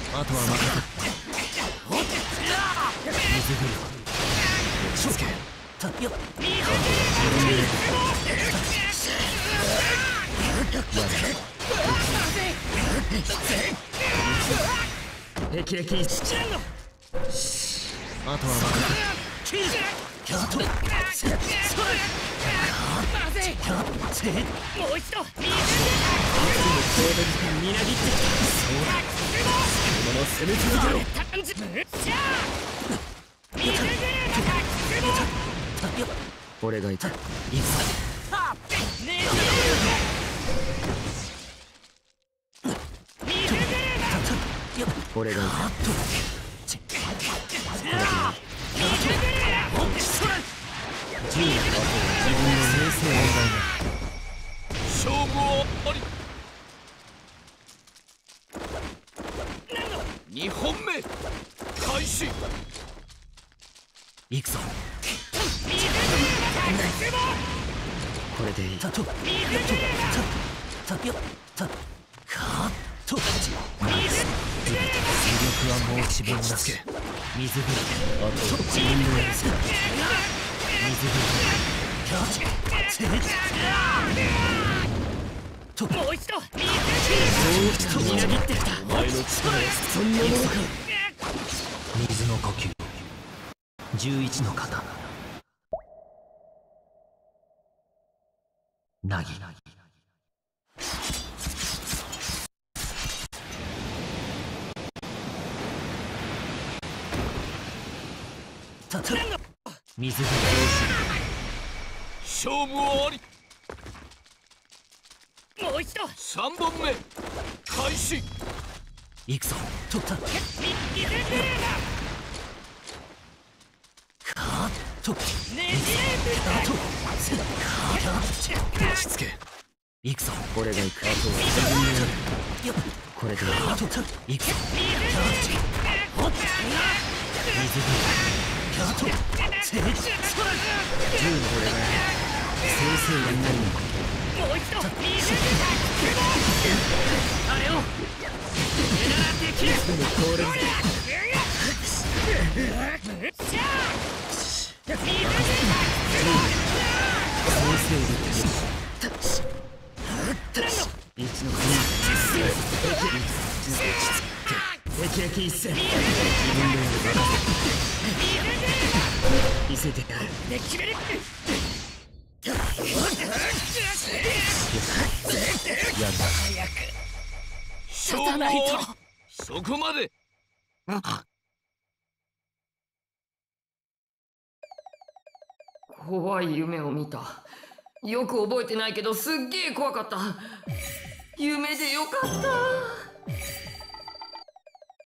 あとは任せ水ぐり落ち着けよっ霹靂しちゃうの。あとは任せキャットもう一度みなぎってきた。そうだ、このまま攻め続けろ。俺がいた。いくぞ。俺がいた。自分の生成問題だ。勝負はあり。2本目開始。行くぞ。これでいい。戦力はもう自分なし。水ぐらいあと自分でやる。水ぐらいもう一度みなぎってきた。お前の力はそんなものか。水の呼吸11の刀なぎ水が勝負はあり。もう一度3本目開始。行くぞ。取った。落ち着け。行くぞ。俺が行く。あとは自分でやる。これで行くぞ。水が銃の俺が先生が何のこと。もう一度あれをできる。でもこれだ。先生一の国霹靂一戦。自分で見せてやる。やる。勝負ないと。そこまで。 怖い夢を見た。よく覚えてないけどすっげえ怖かった。夢でよかった。